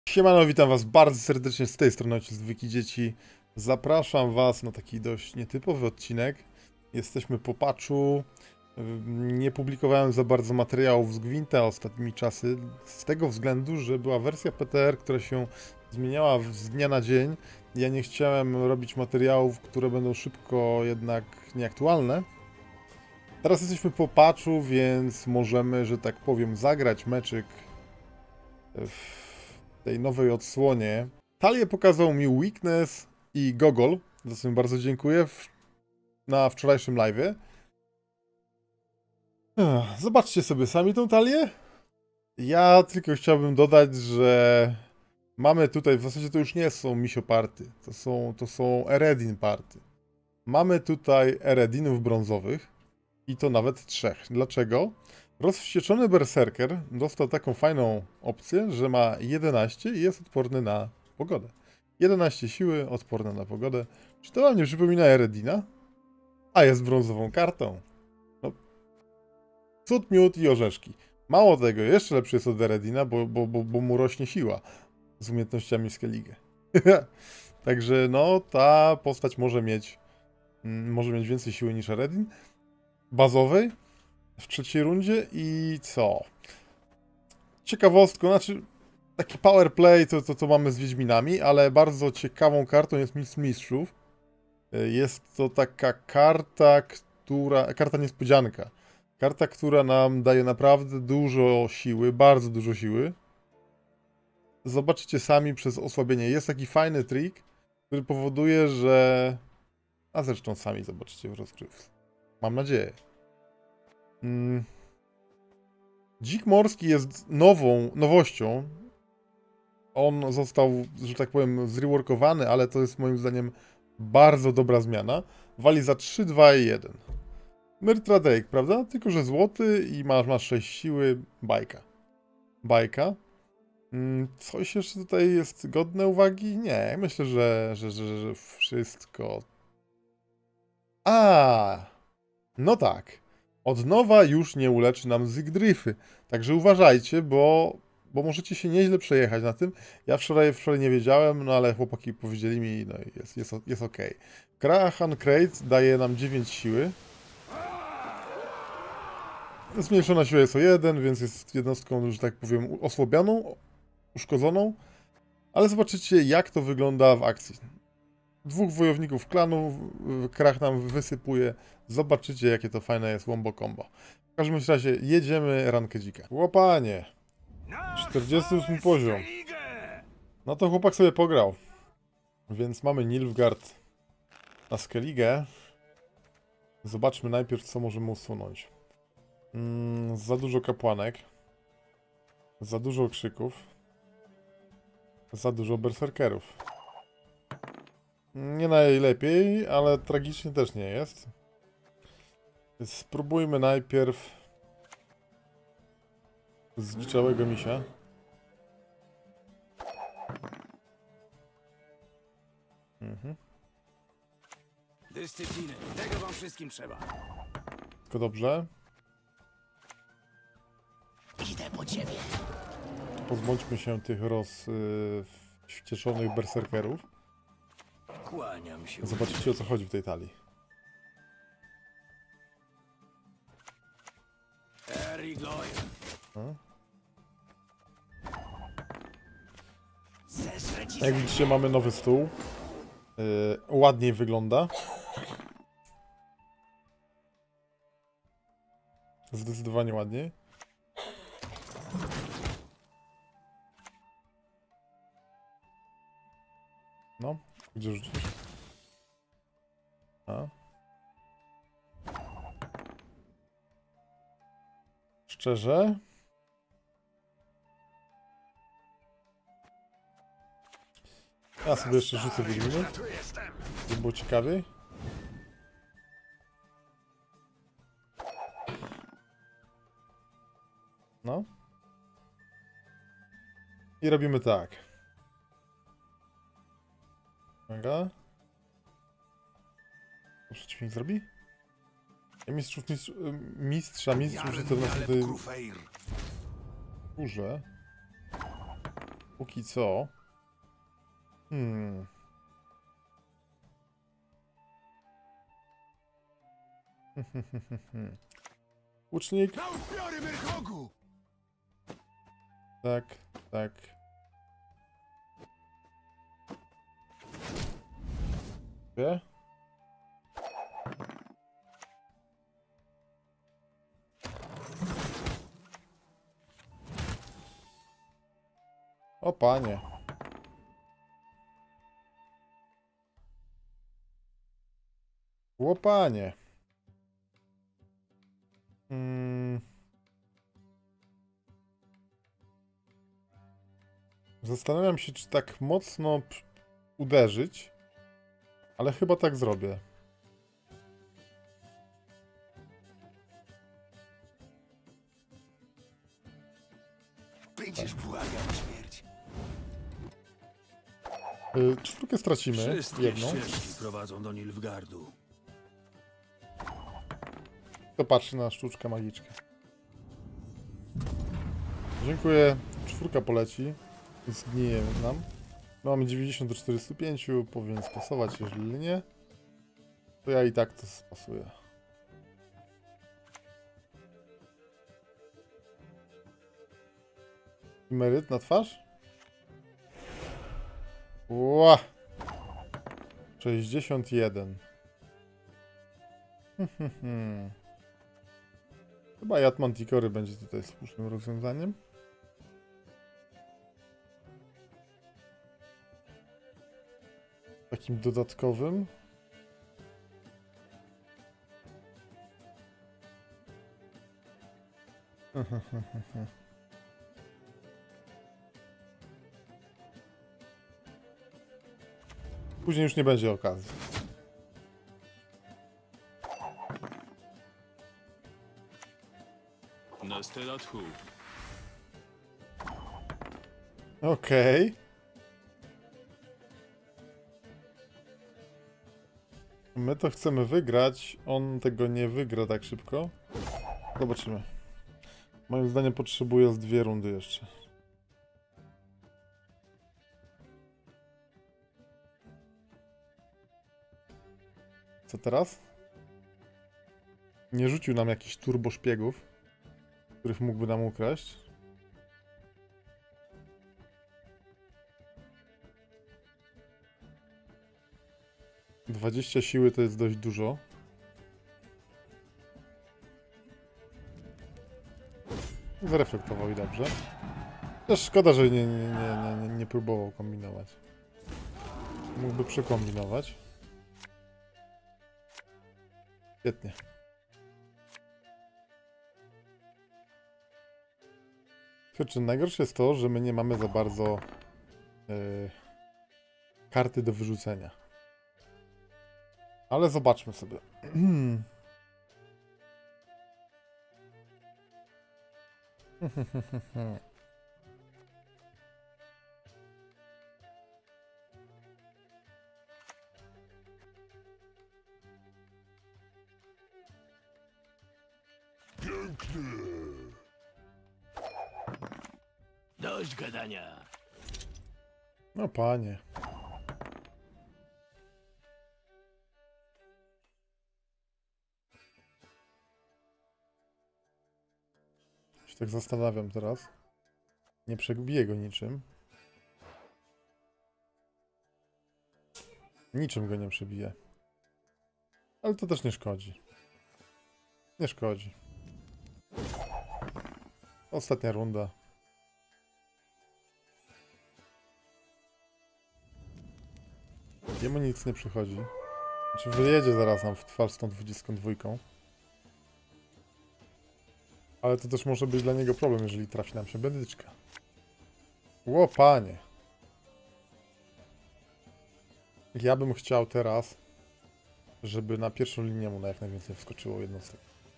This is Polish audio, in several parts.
Siemano, witam was bardzo serdecznie z tej strony Ojciec Dwójki Dzieci. Zapraszam was na taki dość nietypowy odcinek. Jesteśmy po patchu. Nie publikowałem za bardzo materiałów z Gwinta ostatnimi czasy, z tego względu, że była wersja PTR, która się zmieniała z dnia na dzień. Ja nie chciałem robić materiałów, które będą szybko jednak nieaktualne. Teraz jesteśmy po patchu, więc możemy, że tak powiem, zagrać meczyk w tej nowej odsłonie. Talię pokazał mi Weakness i Gogol, za co im bardzo dziękuję na wczorajszym live'ie. Zobaczcie sobie sami tą talię. Ja tylko chciałbym dodać, że mamy tutaj, w zasadzie to już nie są Misio Party, to są Eredin Party. Mamy tutaj Eredinów brązowych i to nawet 3. Dlaczego? Rozwścieczony berserker dostał taką fajną opcję, że ma 11 i jest odporny na pogodę. 11 siły, odporny na pogodę. Czy to wam nie przypomina Eredina? A jest brązową kartą. No. Cud, miód i orzeszki. Mało tego, jeszcze lepszy jest od Eredina, bo mu rośnie siła z umiejętnościami Skellige. Także no, ta postać może mieć więcej siły niż Eredin. Bazowej w trzeciej rundzie i co? Ciekawostką, znaczy taki power play to mamy z Wiedźminami, ale bardzo ciekawą kartą jest Mistrz Mistrzów. Jest to taka karta, karta niespodzianka. Karta, która nam daje naprawdę dużo siły, bardzo dużo siły. Zobaczycie sami przez osłabienie. Jest taki fajny trik, który powoduje, że... A zresztą sami zobaczycie w rozgrywce. Mam nadzieję. Dzik morski jest nowością. On został, że tak powiem, zreworkowany, ale to jest moim zdaniem bardzo dobra zmiana. Wali za 3, 2 i 1. Myrtra Drake, prawda? Tylko że złoty i masz 6 siły. Bajka. Coś jeszcze tutaj jest godne uwagi? Nie, myślę, że wszystko... No tak. Od nowa już nie uleczy nam Zygdryfy. Także uważajcie, bo możecie się nieźle przejechać na tym. Ja wczoraj nie wiedziałem, no ale chłopaki powiedzieli mi, no i jest ok. Krahan Crate daje nam 9 siły. Zmniejszona siła jest o 1, więc jest jednostką, że tak powiem, osłabioną, uszkodzoną. Ale zobaczycie, jak to wygląda w akcji. 2 wojowników klanu, Krach nam wysypuje. Zobaczycie, jakie to fajne jest wombo combo. W każdym razie jedziemy rankę dzika. Łopanie! 48 poziom. No to chłopak sobie pograł. Więc mamy Nilfgaard na Skellige. Zobaczmy najpierw, co możemy usunąć. Za dużo kapłanek. Za dużo krzyków. Za dużo berserkerów. Nie najlepiej, ale tragicznie też nie jest. Więc spróbujmy najpierw zdziczałego misia. Dyscypliny. Tego wam wszystkim trzeba. Tylko dobrze. Idę po ciebie. Pozbądźmy się tych rozwścieczonych berserkerów. Kłaniam się. Zobaczycie, o co chodzi w tej talii. Jak widzicie, mamy nowy stół. Ładniej wygląda. Zdecydowanie ładniej. No, gdzie rzucisz? Szczerze? Ja sobie jeszcze rzucę Wiedźminy, żeby było ciekawiej. No. I robimy tak. Uwaga. Co przeciwnik zrobi? Mistrz rzucę w następnej turze. Póki co. Łucznik. Na upiory Myrchogu! Tak, tak. Wie? O panie. Łopanie. Zastanawiam się, czy tak mocno uderzyć, ale chyba tak zrobię. Będziesz błagał śmierć. Czwórkę stracimy. Wszystkie Jedną. ścieżki prowadzą do Nilfgaardu. To patrzy na sztuczkę magiczkę. Dziękuję. Czwórka poleci. Zgnije nam. Mamy 90 do 405. Powinien spasować, jeżeli nie. To ja i tak to spasuję. Meryt na twarz? Ła! 61. Chyba Jad Manticory będzie tutaj słusznym rozwiązaniem. Takim dodatkowym. Później już nie będzie okazji. Okej. My to chcemy wygrać. On tego nie wygra tak szybko. Zobaczymy. Moim zdaniem potrzebuje z 2 rundy jeszcze. Co teraz? Nie rzucił nam jakichś turbo szpiegów, których mógłby nam ukraść. - 20 siły to jest dość dużo. Zreflektował i dobrze. Też szkoda, że nie próbował kombinować. Mógłby przekombinować. Świetnie. Czy najgorsze jest to, że my nie mamy za bardzo karty do wyrzucenia. Ale zobaczmy sobie. Dość gadania. No panie. Się tak zastanawiam teraz. Nie przegubię go niczym. Niczym go nie przebiję. Ale to też nie szkodzi. Nie szkodzi. Ostatnia runda. Jemu nic nie przychodzi. Znaczy wyjedzie zaraz nam w twarz z tą 22. Ale to też może być dla niego problem, jeżeli trafi nam się bandyczka. Ło, panie. Ja bym chciał teraz, żeby na pierwszą linię mu na jak najwięcej wskoczyło jednostek.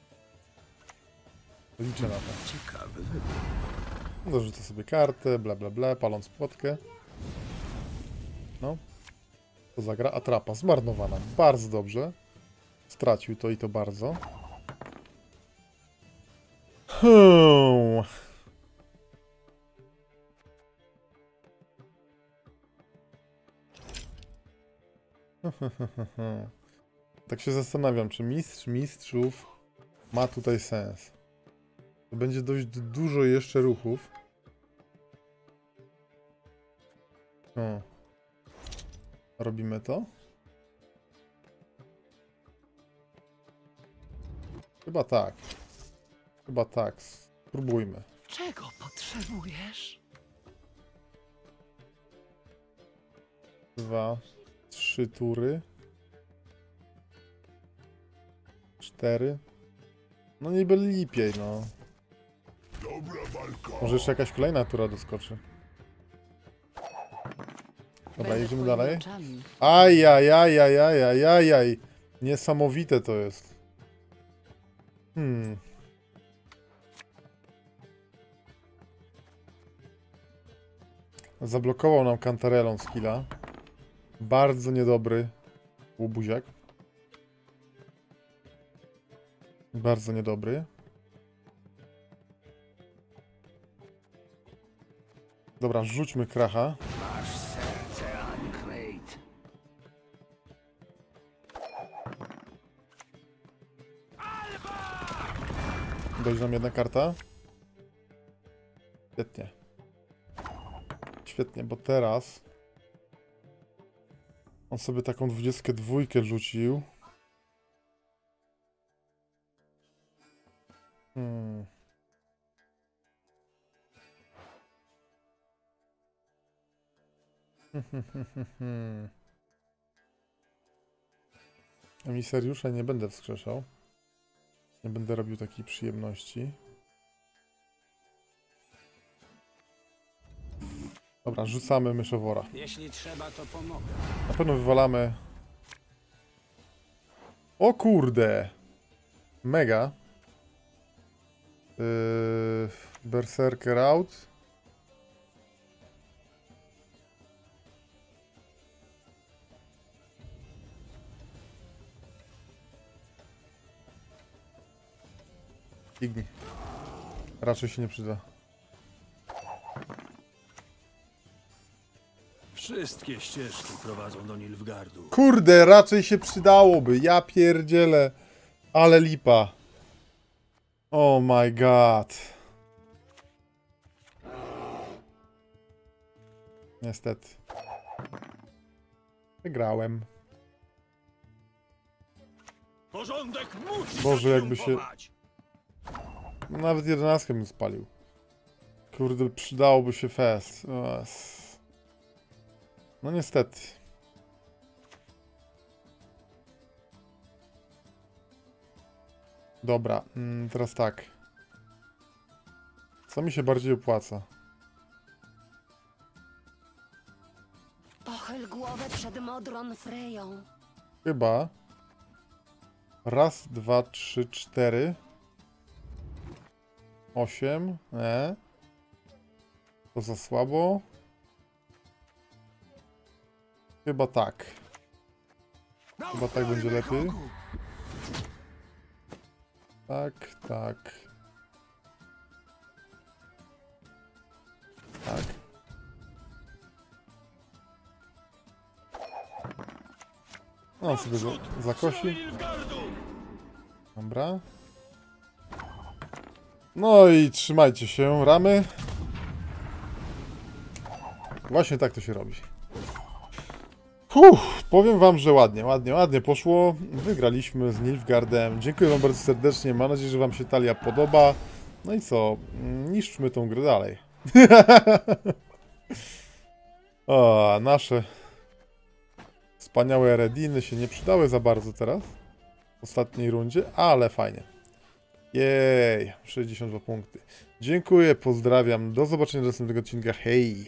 Liczę na to. Ciekawy wybór. Dorzucę sobie kartę, bla bla bla, paląc płotkę. No. To zagra. Atrapa zmarnowana. Bardzo dobrze. Stracił to i to bardzo. Tak się zastanawiam, czy mistrz mistrzów ma tutaj sens. To będzie dość dużo jeszcze ruchów. O. Robimy to? Chyba tak. Chyba tak. Spróbujmy. Czego potrzebujesz? 2, 3 tury. 4. No niby lepiej, no. Może jeszcze jakaś kolejna tura doskoczy. Dobra, Będę jedziemy twoimi dalej. oczami. Ajajajajajajajaj. Niesamowite to jest. Zablokował nam kantarelą skilla. Bardzo niedobry łobuziak. Bardzo niedobry. Dobra, rzućmy kracha. Masz serce, Ancrate. Dojdzie nam jedna karta. Świetnie. Świetnie, bo teraz on sobie taką 22 rzucił. Emisariusza nie będę wskrzeszał. Nie będę robił takiej przyjemności. Dobra, rzucamy myszowora. Jeśli trzeba, to pomogę. Na pewno wywalamy... O kurde! Mega. Berserker out. Ignij. Raczej się nie przyda. Wszystkie ścieżki prowadzą do Nilfgaardu. Kurde, raczej się przydałoby. Ja pierdzielę. Ale lipa. Oh my god. Niestety. Wygrałem. Porządek musi Boże, jakby się... zatriumfować! Nawet 11 bym spalił. Kurde, przydałoby się fest. No niestety. Dobra, teraz tak. Co mi się bardziej opłaca? Pochyl głowę przed modrą Freją. Chyba. Raz, dwa, trzy, 4. 8. To za słabo. Chyba tak. Chyba tak będzie lepiej. Tak, tak. Tak. No, on sobie zakosi. Dobra. No i trzymajcie się, ramy. Właśnie tak to się robi. Powiem wam, że ładnie poszło. Wygraliśmy z Nilfgaardem. Dziękuję wam bardzo serdecznie. Mam nadzieję, że wam się talia podoba. No i co? Niszczmy tą grę dalej. O, nasze wspaniałe rediny się nie przydały za bardzo teraz. W ostatniej rundzie, ale fajnie. Jej, 62 punkty. Dziękuję, pozdrawiam. Do zobaczenia do następnego odcinka. Hej!